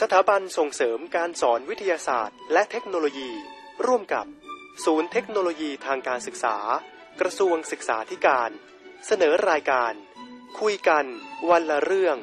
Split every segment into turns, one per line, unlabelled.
สถาบันส่งเสริมการสอนวิทยาศาสตร์และเทคโนโลยีร่วมกับศูนย์เทคโนโลยีทางการศึกษากระทรวงศึกษาธิการเสนอรายการคุยกันวันละเรื่อง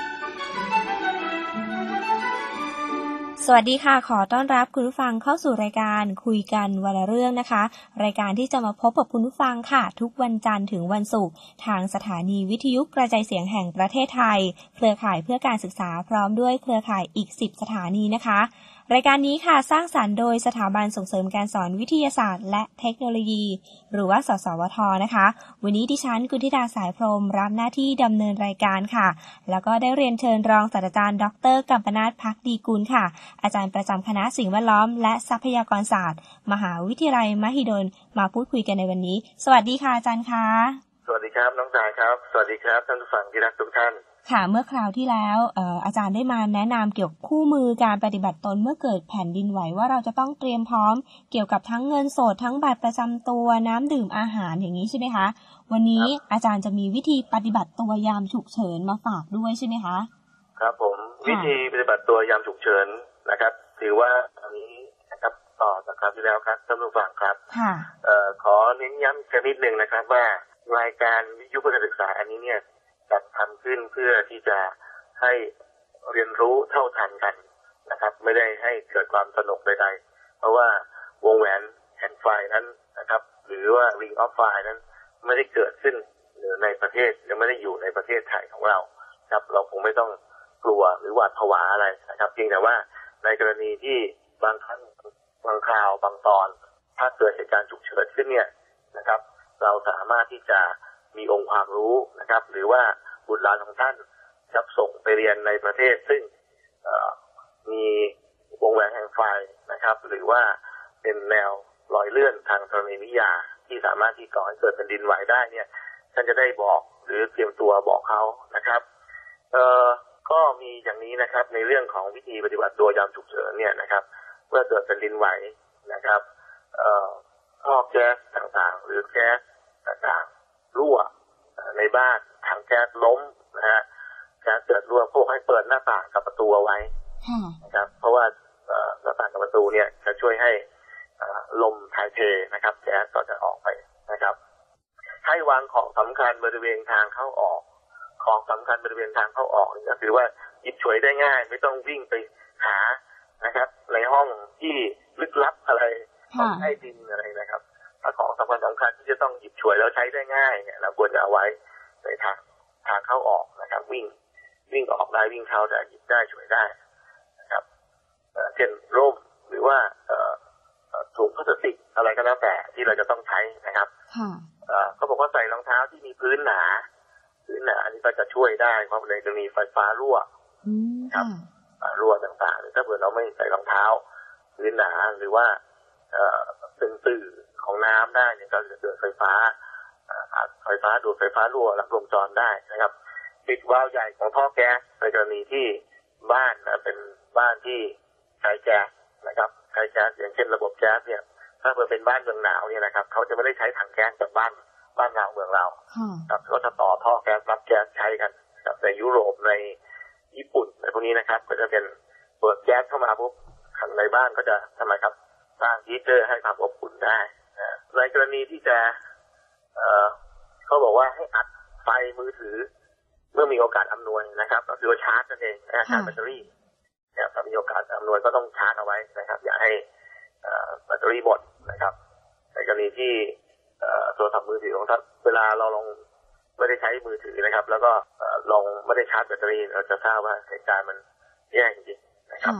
สวัสดีค่ะขอต้อนรับคุณผู้ฟังเข้าสู่รายการคุยกันวันละเรื่องนะคะรายการที่จะมาพบกับคุณผู้ฟังค่ะทุกวันจันทร์ถึงวันศุกร์ทางสถานีวิทยุกระจายเสียงแห่งประเทศไทยเครือข่ายเพื่อการศึกษาพร้อมด้วยเครือข่ายอีก10สถานีนะคะรายการนี้ค่ะสร้างสรรค์โดยสถาบันส่งเสริมการสอนวิทยาศาสตร์และเทคโนโลยีหรือว่าสสวทนะคะวันนี้ดิฉันกุลธิดาสายพรหมรับหน้าที่ดำเนินรายการค่ะแล้วก็ได้เรียนเชิญรองศาสตราจารย์ดร.กัมปนาท ภักดีกุลค่ะอาจารย์ประจำคณะสิ่งแวดล้อมและทรัพยากรศาสตร์มหาวิทยาลัยมหิดลมาพูดคุยกันในวันนี้สวัสดีค่ะอาจารย์คะ
สวัสดีครับน้องสายครับสวัสดีครับท่านผู้ฟังที่รักทุกท่าน
ค่ะเมื่อคราวที่แล้วอาจารย์ได้มาแนะนำเกี่ยวกับคู่มือการปฏิบัติตนเมื่อเกิดแผ่นดินไหวว่าเราจะต้องเตรียมพร้อมเกี่ยวกับทั้งเงินสดทั้งบัตรประจำตัวน้ำดื่มอาหารอย่างนี้ใช่ไหมคะวันนี้อาจารย์จะมีวิธีปฏิบัติตัวยามฉุกเฉินมาฝากด้วยใช่ไหมคะ
ครับผมวิธีปฏิบัติตัวยามฉุกเฉินนะครับถือว่าอันนี้นะครับต่อจากคราวที่แล้วครับท่านผู้ฟังครับขอเน้นย้ำกันนิดนึงนะครับว่ารายการวิทยุเพื่อการศึกษาอันนี้เนี่ยจัดทำขึ้นเพื่อที่จะให้เรียนรู้เท่าทันกันนะครับไม่ได้ให้เกิดความสนุกใดๆเพราะว่าวงแหวนแห่งไฟนั้นนะครับหรือว่า Ring of Fire นั้นไม่ได้เกิดขึ้นในประเทศยังไม่ได้อยู่ในประเทศไทยของเราครับเราคงไม่ต้องกลัวหรือหวาดผวาอะไรนะครับเพียงแต่ว่าในกรณีที่บางครั้งบางคราวบางตอนถ้าเกิดเหตุการณ์ฉุกเฉินขึ้นเนี่ยนะครับเราสามารถที่จะมีองค์ความรู้นะครับหรือว่าบุตรหลานของท่านจะส่งไปเรียนในประเทศซึ่งมีวงแหวนแห่งไฟนะครับหรือว่าเป็นแนวลอยเลื่อนทางธรณีวิทยาที่สามารถที่ก่อให้เกิดแผ่นดินไหวได้เนี่ยท่านจะได้บอกหรือเตรียมตัวบอกเขานะครับก็มีอย่างนี้นะครับในเรื่องของวิธีปฏิบัติตัวยามฉุกเฉินเนี่ยนะครับเมื่อเกิดแผ่นดินไหวนะครับท่อแก๊สต่างๆหรือแก๊สต่างๆรั่วในบ้านถังแก๊สล้มนะฮะแก๊สเกิดรั่วพวกให้เปิดหน้าต่างกับประตูเอาไว้นะครับเพราะว่าหน้าต่างกับประตูเนี่ยจะช่วยให้ลมถ่ายเทนะครับแก๊สก็จะออกไปนะครับให้วางของสำคัญบริเวณทางเข้าออกของสำคัญบริเวณทางเข้าออกนี่ก็คือว่าหยิบฉวยได้ง่ายไม่ต้องวิ่งไปหานะครับในห้องที่ลึกลับอะไรห้องใต้ดินอะไรนะครับของสำคัญที่จะต้องหยิบฉวยแล้วใช้ได้ง่ายเนี่ยเราควรจะเอาไว้ในทางเข้าออกนะครับวิ่งออกได้วิ่งเข้าได้หยิบได้ฉวยได้นะครับเช่นร่มหรือว่าถุงพลาสติกอะไรก็แล้วแต่ที่เราจะต้องใช้นะครับเขาบอกว่าใส่รองเท้าที่มีพื้นหนาอันนี้ก็จะช่วยได้เพราะในกรณีไฟฟ้ารั่วครับรั่วต่างๆถ้าเกิดเราไม่ใส่รองเท้าพื้นหนาหรือว่าเป็นสื่อของน้ำได้เนี่ยก็จะเกิดไฟฟ้าดูดไฟฟ้ารั่วลัดวงจรได้นะครับปิดวาล์วใหญ่ของท่อแก๊สในกรณีที่บ้านเป็นบ้านที่ใช้แก๊สนะครับใช้แก๊สอย่างเช่นระบบแก๊สเนี่ยถ้าเป็นบ้านเมืองหนาวเนี่ยนะครับเขาจะไม่ได้ใช้ถังแก๊สแบบบ้านเราเมืองเราครับก็จะต่อท่อแก๊สรับแก๊สใช้กันครับในยุโรปในญี่ปุ่นในพวกนี้นะครับก็จะเป็นเปิดแก๊สเข้ามาปุ๊บข้างในบ้านก็จะทำไมครับสร้างฮีตเตอร์ให้ความอบอุ่นได้ในกรณีที่จะเขาบอกว่าให้อัดไฟมือถือเมื่อมีโอกาสอำนวยนะครับก็คือว่าชาร์จนั่นเองชาร์จแบตเตอรี่เนี่ยถ้ามีโอกาสอำนวยก็ต้องชาร์จเอาไว้นะครับอย่าให้แบตเตอรี่หมดนะครับในกรณีที่โทรศัพท์มือถือของท่านเวลาเราลองไม่ได้ใช้มือถือนะครับแล้วก็ลองไม่ได้ชาร์จแบตเตอรี่เราจะทราบว่าเหตุการณ์มันแย่จริงๆนะครับ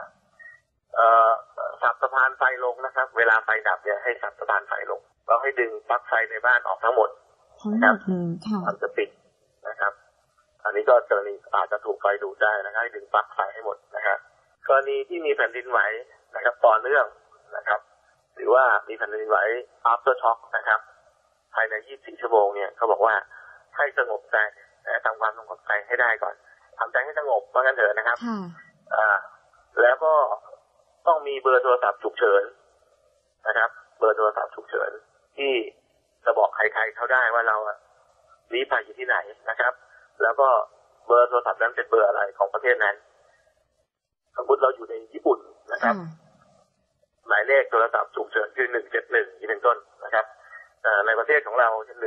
สับสะพานไฟลงนะครับเวลาไฟดับเนี่ยให้สับสะพานไฟลงเราให้ดึงปลั๊กไฟในบ้านออกทั้งหมดนะครับมันจะปิดนะครับอันนี้ก็กรณีอาจจะถูกไฟดูดได้นะครับให้ดึงปลั๊กไฟให้หมดนะครับกรณีที่มีแผ่นดินไหวนะครับต่อเนื่องนะครับหรือว่ามีแผ่นดินไหว after shock นะครับภายใน24ชั่วโมงเนี่ยเขาบอกว่าให้สงบใจทำความสงบใจให้ได้ก่อนทำใจให้สงบว่างั้นเถอะนะครับแล้วก็ต้องมีเบอร์โทรศัพท์ฉุกเฉินนะครับเบอร์โทรศัพท์ฉุกเฉินที่จะบอกใครๆเขาได้ว่าเราลี้ภัยอยู่ที่ไหนนะครับแล้วก็เบอร์โทรศัพท์นั้นเป็นเบอร์อะไรของประเทศนั้นสมมติเราอยู่ในญี่ปุ่นนะครับหมายเลขโทรศัพท์ฉุกเฉินคือ171นี่เป็นต้นนะครับในประเทศของเราเช่น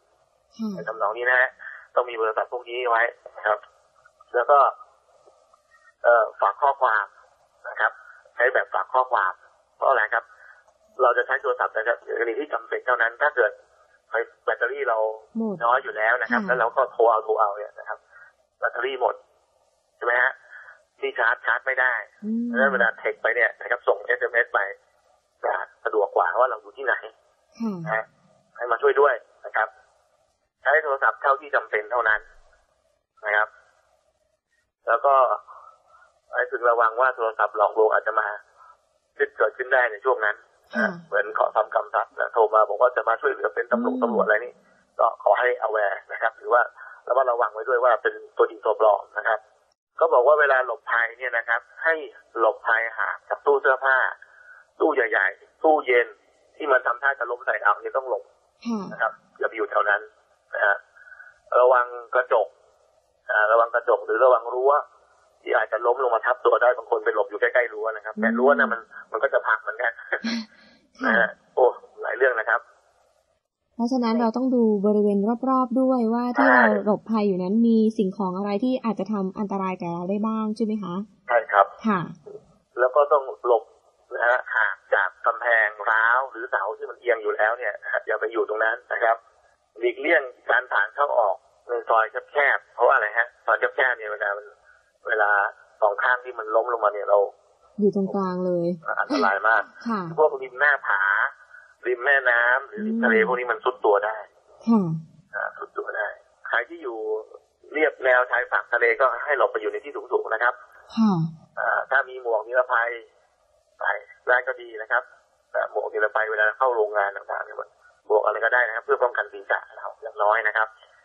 191ในทำนองนี้นะฮะต้องมีโทรศัพท์พวกนี้ไว้นะครับแล้วก็ฝากข้อความนะครับใช้แบบฝากข้อความเพราะอะไรครับเราจะใช้โทรศัพท์ในกรณีที่จำเป็นเท่านั้นถ้าเกิดแบตเตอรี่เราน้อยอยู่แล้วนะครับแล้วเราก็โทรเอาเนี่ยนะครับแบตเตอรี่หมดใช่ไหมฮะที่ชาร์จไม่ได้ดังนั้นเวลาเทคไปเนี่ยนะครับส่ง SMS ไปจะสะดวกกว่าว่าเราอยู่ที่ไหนนะให้มาช่วยด้วยนะครับใช้โทรศัพท์เท่าที่จำเป็นเท่านั้นนะครับแล้วก็ให้พึงระวังว่าโทรศัพท์หลอกลวงอาจจะมาเกิดขึ้นได้ในช่วงนั้นเหมือนขอทำคำสัตย์โทรมาบอกว่าจะมาช่วยเหลือเป็นตำรวจอะไรนี่ก็ขอให้ aware นะครับหรือว่าระวังไว้ด้วยว่าเป็นตัวจริงตัวปลอมนะครับก็บอกว่าเวลาหลบภัยเนี่ยนะครับให้หลบภัยห่างจากตู้เสื้อผ้าตู้ใหญ่ๆตู้เย็นที่มันทำท่าจะล้มใส่เอาเนี่ยต้องหลบนะครับอย่าไปอยู่แถวนั้นนะฮะระวังกระจกหรือระวังรั้วที่อาจจะล้มลงมาทับตัวได้บางคนไปหลบอยู่ใกล้ๆรั้วนะครับแต่รั้วน่ะมันก็จะพังเหมือนกันนะฮะโอ้หลายเรื่องนะครับ
เพราะฉะนั้นเราต้องดูบริเวณรอบๆด้วยว่าที่เราหลบภัยอยู่นั้นมีสิ่งของอะไรที่อาจจะทำอันตรายแก่เราได้บ้างใช่ไหมคะ
ใช่ครับ
ค่ะ
แล้วก็ต้องหลบนะฮะห่างจากกำแพงร้าวหรือเสาที่มันเอียงอยู่แล้วเนี่ยอย่าไปอยู่ตรงนั้นนะครับหลีกเลี่ยงการผ่านเข้าออกในซอยแคบๆเพราะว่าอะไรฮะซอยแคบๆเนี่ยเวลาสองข้างที่มันล้มลงมาเนี่ยเรา
อยู่ตรงกลางเลย
อันตรายมากพวกริมหน้าผาริมแม่น้ำหรือริมทะเลพวกนี้มันซุดตัวได้ซุดตัวได้ใครที่อยู่เรียบแนวชายฝั่งทะเลก็ให้หลบไปอยู่ในที่สูงๆนะครับถ้ามีหมวกนิรภัยใส่ได้ก็ดีนะครับแต่หมวกนิรภัยเวลาเข้าโรงงานต่างๆเนี่ยหมวกอะไรก็ได้นะครับเพื่อป้องกันศีรษะเราอย่างน้อยนะครับ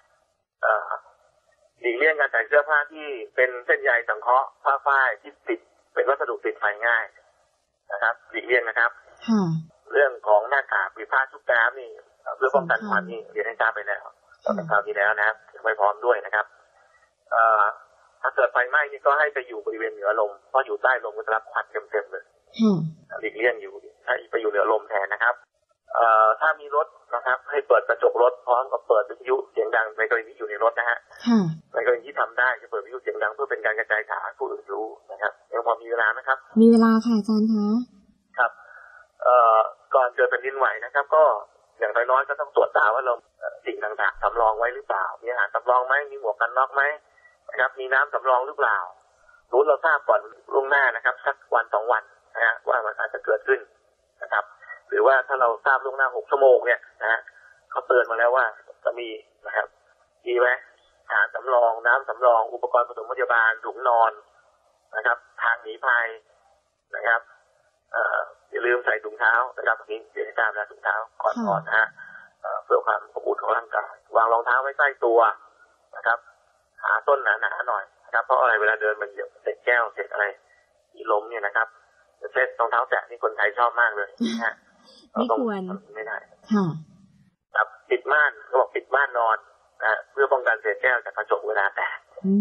หลีกเลี่ยงการใส่เสื้อผ้าที่เป็นเส้นใยสังเคราะห์ผ้าฝ้ายที่ติดเป็นวัสดุติดไฟง่ายนะครับหลีกเลี่ยงนะครับเรื่องของหน้ากากหรือผ้าชุบน้ำนี่เพื่อป้องกันควันนี่เรียนให้ทราบไปแล้วตอนคราวที่แล้วนะครับไม่พร้อมด้วยนะครับถ้าเกิดไฟไหม้นี่ก็ให้ไปอยู่บริเวณเหนือลมเพราะอยู่ใต้ลมก็จะรับควันเต็มๆเลยหลีกเลี่ยงอยู่ให้ไปอยู่เหนือลมแทนนะครับถ้ามีรถนะครับให้เปิดกระจกรถพร้อมกับเปิดวิทยุเสียงดังในกรณีที่อยู่ในรถนะฮะในกรณีที่ทำได้จะเปิดวิทยุเสียงดังเพื่อเป็นการกระจายข่าวให้ผู้อื่นรู้นะครับยังพอมีเวลานะครับ
มีเวลาค่ะอาจารย์คะ
ครับก่อนเกิดแผ่นดินไหวนะครับก็อย่างน้อยๆก็ต้องตรวจตาว่าเราสิ่งต่างๆสำรองไว้หรือเปล่ามีอาหารสำรองไหมมีหมวกกันน็อกไหมนะครับมีน้ำสำรองหรือเปล่ารู้เราทราบก่อนล่วงหน้านะครับสักวัน2 วันนะฮะว่ามันอาจจะเกิดขึ้นนะครับหรือว่าถ้าเราทราบล่วงหน้า6 ชั่วโมงเนี่ยนะฮะเขาเตือนมาแล้วว่าจะมีนะครับมีไหมอาหารสำรองน้ำสำรองอุปกรณ์ปฐมพยาบาลถุงนอนนะครับทางหนีภัยนะครับอย่าลืมใส่ถุงเท้านะครับนี้เดี๋ยวจะตามนะถุงเท้าก่อนนะฮะเพื่อความอบอุ่นของร่างกายวางรองเท้าไว้ใต้ตัวนะครับหาต้นหนาๆหน่อยนะครับเพราะอะไรเวลาเดินมันเหยียบเศษแก้วเศษอะไรที่ล้มเนี่ยนะครับเช่นรองเท้าแตะนี่คนไทยชอบมากเลยนะฮะ
ไม่ควร
ไม่ได้ครับปิดม่านก็บอกปิดม่านนอนเพื่อป้องกันเศษแก้วจากกระจกเวลาแตก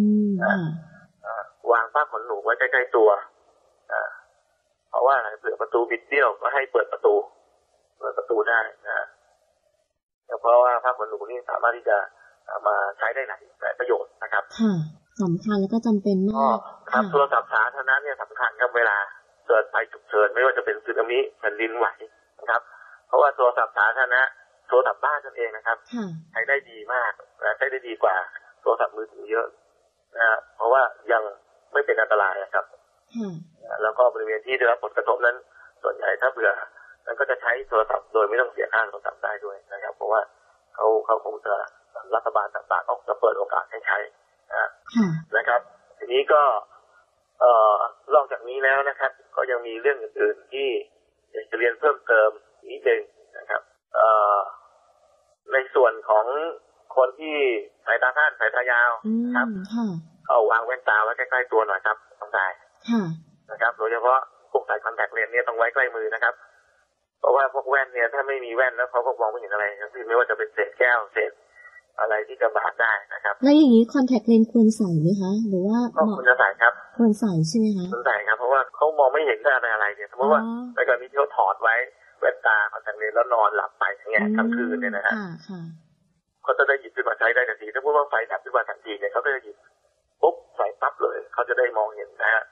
วางผ้าขนหนูไว้ใกล้ๆตัวเพราะว่าอะไรเผื่อประตูบิดเบี้ยวก็ให้เปิดประตูได้นะเพราะว่าผ้าขนหนูนี่สามารถที่จะมาใช้ได้หลายประโยชน์นะครับ
สำคัญแล้วก็จำเป็นมาก
ครับโทรศัพท์สาธารณะเนี่ยสำคัญครับเวลาเกิดภัยฉุกเฉินไม่ว่าจะเป็นสึนามิแผ่นดินไหวนะครับเพราะว่าโทรศัพท์สาธารณะโทรศัพท์บ้านนั่นเองนะครับใช้ได้ดีมากใช้ได้ดีกว่าโทรศัพท์มือถือเยอะนะเพราะว่ายังไม่เป็นอันตรายครับแล้วก็บริเวณที่ได้รับผลกระทบนั้นส่วนใหญ่ถ้าเบื่อมันก็จะใช้โทรศัพท์โดยไม่ต้องเสียค่าโทรศัพท์ได้ด้วยนะครับเพราะว่าเขาคงจะรัฐบาลต่างๆเขาจะเปิดโอกาสให้ใช้นะครับทีนี้ก็นอกจากนี้แล้วนะครับก็ยังมีเรื่องอื่นๆที่อยากจะเรียนเพิ่มเติมนิดนึงนะครับในส่วนของคนที่สายตาสั้นสายตายาวครับเอาวางแว่นตาไว้ใกล้ๆตัวหน่อยครับต้องได้นะครับโดยเฉพาะพวกสายคอนแทคเลนส์เนี่ยต้องไว้ใกล้มือนะครับเพราะว่าพวกแว่นเนี่ยถ้าไม่มีแว่นแล้วเขาก็มองไม่เห็นอะไรทั้งสิ้นไม่ว่าจะเป็นเศษแก้วเศษอะไรที่จะบาดได้นะครับ
แล้วอย่างนี้คอนแทคเลนส์ควรใส่ไหมคะหรือว่า
ควรจะใส่ครับ
ควรใส่ใช่ไหมคะ
ควรใส่ครับเพราะว่าเขามองไม่เห็นอะไรเนี่ยสมมติว่าในกรณีที่เขาถอดไว้แว่นตาคอนแทคเลนส์แล้วนอนหลับไปอย่างเงี้ยทั้งคืนเนี่ยนะฮะเขาจะได้หยิบขึ้นมาใช้ได้ทันทีถ้าพูดว่าไฟดับขึ้นมาทันทีเนี่ยเขาก็จะหยิบปุ๊บใส่ปั๊บเลยเขาจะได้มองเห็นนะฮะ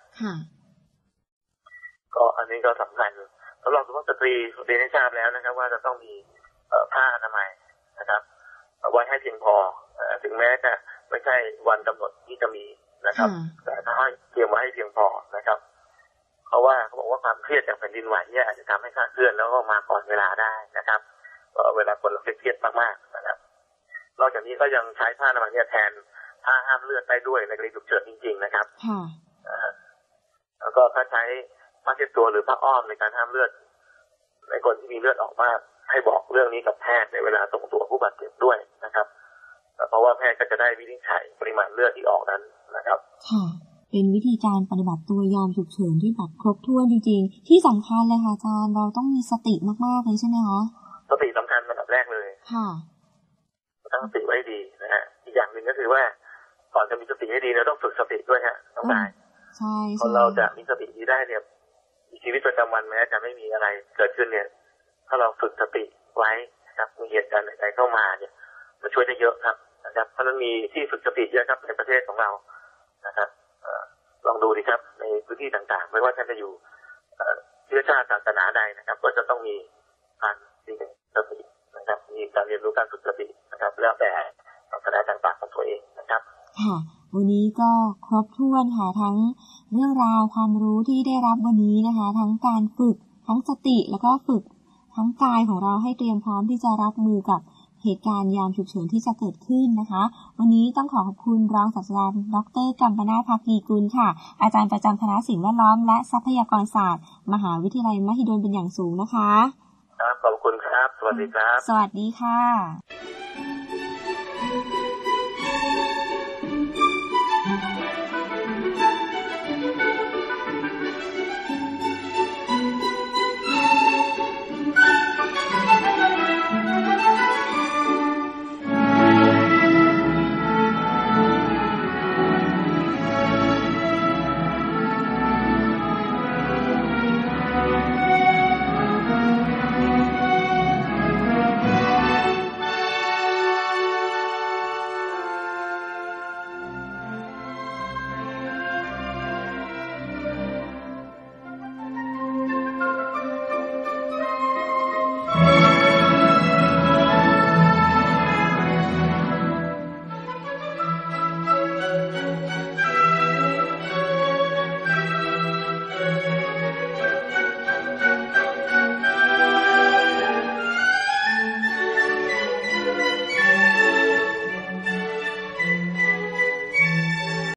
ก็อันนี้ก็สำคัญสำหรับสุภาพสตรีเรียนให้ทราบแล้วนะครับว่าจะต้องมีผ้าอนามัยนะครับไว้ให้เพียงพอถึงแม้จะไม่ใช่วันกำหนดที่จะมีนะครับแต่ถ้าให้เตรียมไว้ให้เพียงพอนะครับเพราะว่าเขาบอกว่าความเครียดจากแผ่นดินไหวเนี่ยอาจจะทำให้คลาดเคลื่อนแล้วก็มาก่อนเวลาได้นะครับเวลาคนเราเครียดมากๆนะครับนอกจากนี้ก็ยังใช้ผ้าอนามัยเนี่ยแทนผ้าห้ามเลือดได้ด้วยในกรณีฉุกเฉินจริงๆนะครับแล้วก็ถ้าใช้ผ้าเช็ดตัวหรือผ้าอ้อมในการห้ามเลือดในคนที่มีเลือดออกมากให้บอกเรื่องนี้กับแพทย์ในเวลาส่งตัวผู้บาดเจ็บด้วยนะครับเพราะว่าแพทย์ก็จะได้วินิจฉัยปริมาณเลือดที่ออกนั้นนะครับ
ค่ะเป็นวิธีการปฏิบัติตัวยามฉุกเฉินที่แบบครบถ้วนจริงๆที่สำคัญเลยค่ะอาจารย์เราต้องมีสติมากๆเลยใช่ไหมคะ
สติสำคัญระดับแรกเลย
ค่ะ
ต้องสติไว้ดีนะฮะอีกอย่างหนึ่งก็คือว่าก่อนจะมีสติให้ดีเราต้องฝึกสติด้วยฮะต้องได้
ใช่
คนเราจะมีสติดีได้เนี่ยชีวิตประจำวันแม้จะไม่มีอะไรเกิดขึ้นเนี่ยถ้าเราฝึกสติไว้นะครับมีเหตุการณ์ใดๆเข้ามาเนี่ยจะช่วยได้เยอะครับนะครับเพราะนั้นมีที่ฝึกสติเยอะครับในประเทศของเรานะครับลองดูดิครับในพื้นที่ต่างๆไม่ว่าท่านจะอยู่เชื้อชาติศาสนาใดนะครับก็จะต้องมีการฝึกสตินะครับมีการเรียนรู้การฝึกสตินะครับแล้วแต่ศาสนาต่างๆของตัวเองนะครับ
ค่ะวันนี้ก็ครบถ้วนค่ะทั้งเรื่องราวความรู้ที่ได้รับวันนี้นะคะทั้งการฝึกทั้งสติแล้วก็ฝึกทั้งกายของเราให้เตรียมพร้อมที่จะรับมือกับเหตุการณ์ยามฉุกเฉินที่จะเกิดขึ้นนะคะวันนี้ต้องขอบคุณรองศาสตราจารย์ดร.กัมปนาท ภาคีกุลค่ะอาจารย์ประจำคณะสิ่งแวดล้อมและทรัพยากรศาสตร์มหาวิทยาลัยมหิดลเป็นอย่างสูงนะคะ
ครับขอบคุณครับสวัสดีครับ
สวัสดีค่ะ